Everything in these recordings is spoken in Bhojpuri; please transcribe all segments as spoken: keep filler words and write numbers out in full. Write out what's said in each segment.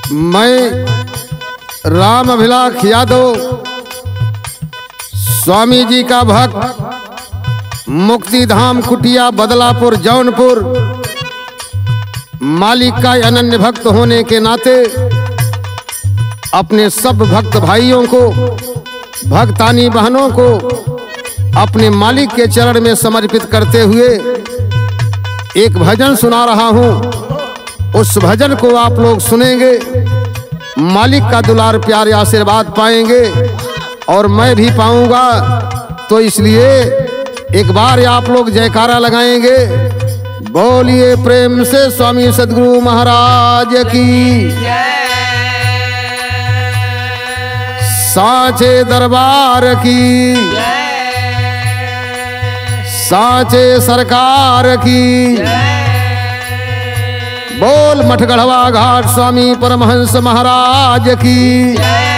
मैं राम अभिलाष यादव स्वामी जी का भक्त, मुक्ति धाम कुटिया बदलापुर जौनपुर, मालिक का अनन्य भक्त होने के नाते अपने सब भक्त भाइयों को, भक्तानी बहनों को अपने मालिक के चरण में समर्पित करते हुए एक भजन सुना रहा हूँ। उस भजन को आप लोग सुनेंगे, मालिक का दुलार प्यारे आशीर्वाद पाएंगे और मैं भी पाऊंगा। तो इसलिए एक बार आप लोग जयकारा लगाएंगे। बोलिए प्रेम से स्वामी सद्गुरु महाराज की, साचे दरबार की, साचे सरकार की। बोल मठगढ़वा घाट स्वामी परमहंस महाराज की।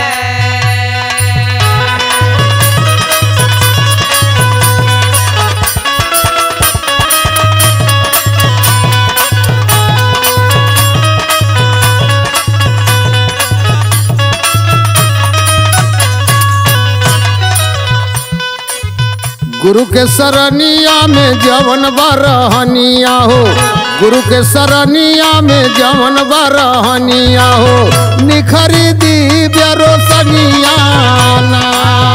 गुरु के सरनिया में जवन बरहनिया हो, गुरु के सरनिया में जवन बरहनिया हो, निखरी दिव्य रोशनिया ना।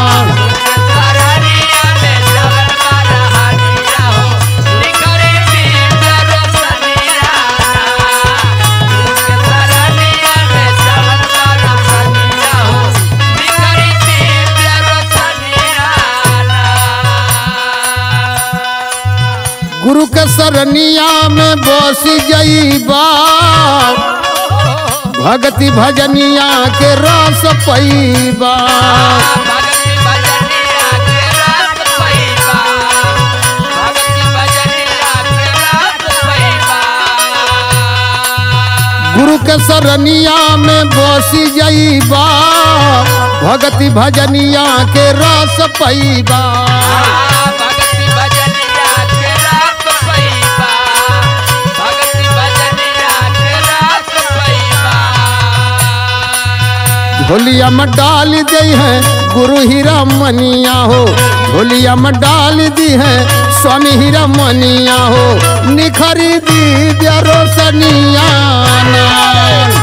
गुरु के सरनिया में बस जईबा, भक्ति भजनिया के रस पैबा। गुरु के सरनिया में बस जईबा, भक्ति भजनिया के रस पैबा। झोलिया में डाल दी है गुरु हीरा मनिया हो, झोलिया में डाल दी है स्वामी हीरा मनिया हो, निखरी दिव्य रोशनिया ना।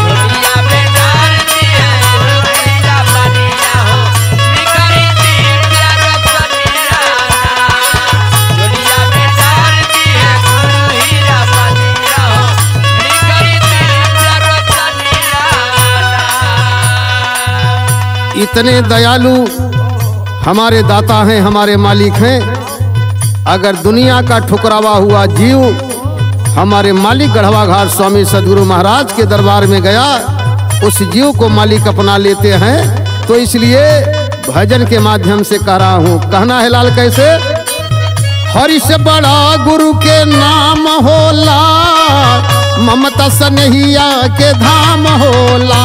इतने दयालु हमारे दाता हैं, हमारे मालिक हैं। अगर दुनिया का ठुकरावा हुआ जीव हमारे मालिक गढ़वा घाट स्वामी सद्गुरु महाराज के दरबार में गया, उस जीव को मालिक अपना लेते हैं। तो इसलिए भजन के माध्यम से कह रहा हूँ। कहना है लाल कैसे? हरि से बड़ा गुरु के नाम होला, ममता सनहिया के धाम होला।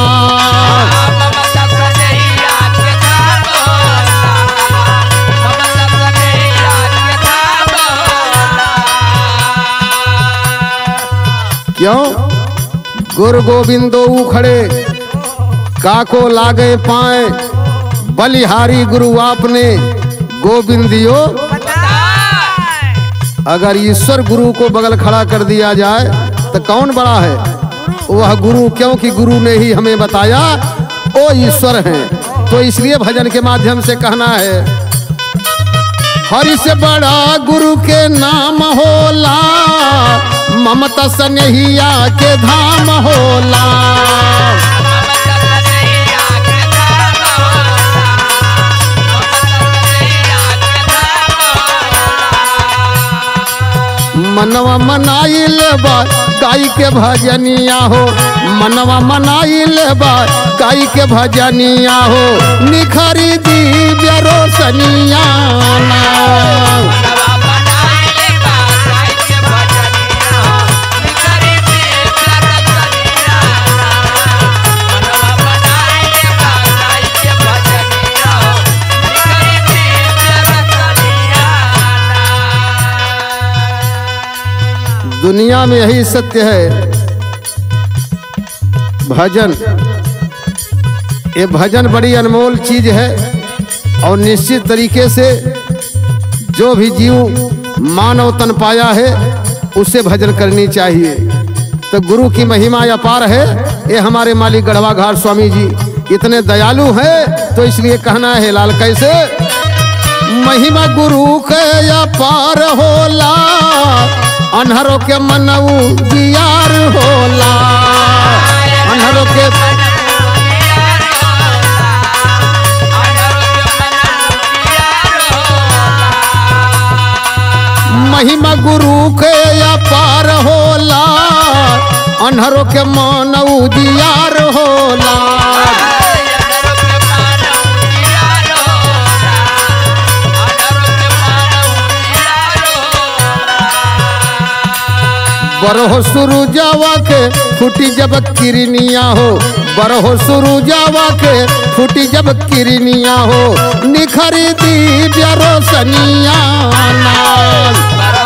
क्यों? गुरु गोविंदो उखड़े काको लागे पाए, बलिहारी गुरु आपने गोविंदियो। अगर ईश्वर गुरु को बगल खड़ा कर दिया जाए तो कौन बड़ा है? वह गुरु, क्योंकि गुरु ने ही हमें बताया ओ ईश्वर हैं। तो इसलिए भजन के माध्यम से कहना है, हरि से बड़ा गुरु के नाम होला, ममता सनहिया के धाम होला। मनवा मनाइल बा गाय के भजनिया हो, मनवा मनाइल बा गाय के भजनिया हो, निखरी दिव्य रोशनिया ना। दुनिया में यही सत्य है। भजन ये भजन बड़ी अनमोल चीज है और निश्चित तरीके से जो भी जीव मानव तन पाया है उसे भजन करनी चाहिए। तो गुरु की महिमा अपार है। ये हमारे मालिक गढ़वा घाट स्वामी जी इतने दयालु हैं, तो इसलिए कहना है लाल कैसे, महिमा गुरु के अपार होला, अनहरों के मनऊ जियार होला, अनहरों के महिमा गुरु के अपार होला, अनहरों के मनऊ जियार होला। बरहो सुरु जावा के फूटी जब किरनिया हो, बरहो सुरु जावा के फूटी जब किरनिया हो, निखरी दिव्य रोशनिया नाल।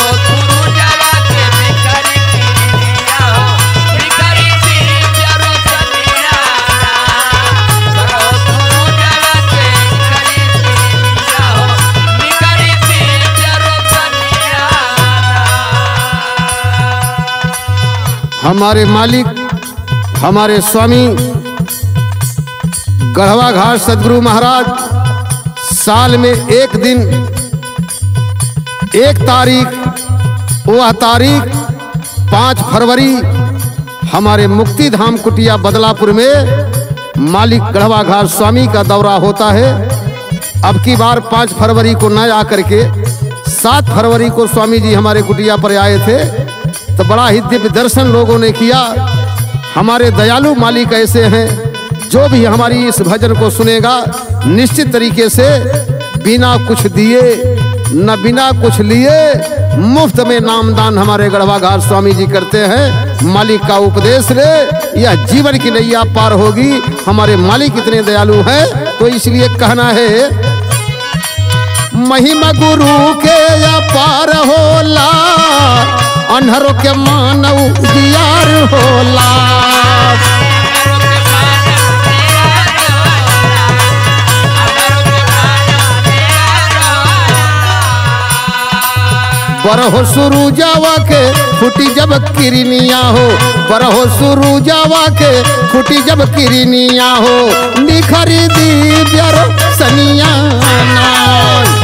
हमारे मालिक हमारे स्वामी गढ़वा घाट सदगुरु महाराज साल में एक दिन एक तारीख, वह तारीख पाँच फरवरी हमारे मुक्ति धाम कुटिया बदलापुर में मालिक गढ़वा घाट स्वामी का दौरा होता है। अब की बार पाँच फरवरी को न आकर के सात फरवरी को स्वामी जी हमारे कुटिया पर आए थे, तो बड़ा ही दिव्य दर्शन लोगों ने किया। हमारे दयालु मालिक ऐसे हैं, जो भी हमारी इस भजन को सुनेगा निश्चित तरीके से बिना कुछ दिए न बिना कुछ लिए मुफ्त में नामदान हमारे गढ़वा घाट स्वामी जी करते हैं। मालिक का उपदेश ले, यह जीवन की नैया पार होगी। हमारे मालिक इतने दयालु हैं, तो इसलिए कहना है, महिमा गुरु के अपार होला, अनहरों के मानव जियार होला। बरहो सुरु जावा के फूटी जब किरनिया हो, बरहो सुरु जावा के फूटी जब किरनिया हो, निखरी दिव्य रोशनिया नाल।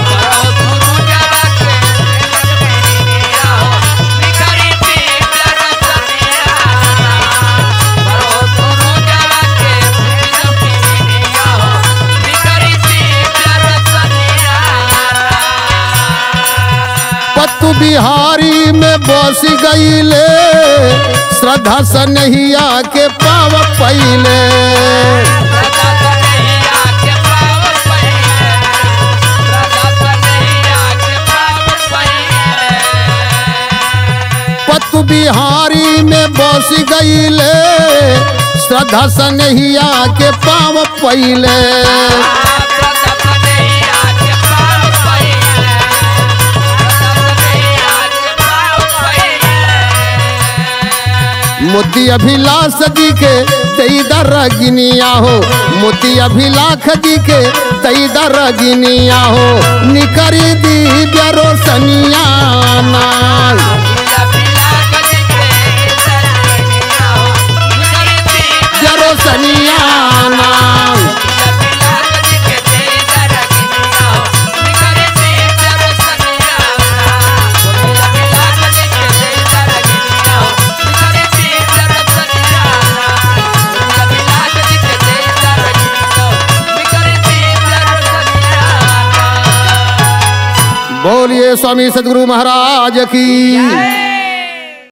पत्तू बिहारी में बस गईले, श्रद्धा सनहिया के पाव पहिले। पत्तू बिहारी में बस गईले, श्रद्धा सनहिया के पाव पहिले। मोती अभिलाष जी के तई दरगिनिया हो, मोती अभिलाष जी के तई दरगिनिया हो, निकरी दिव्य रोशनिया नाल। रोशनिया नाल। बोलिए स्वामी सदगुरु महाराज की।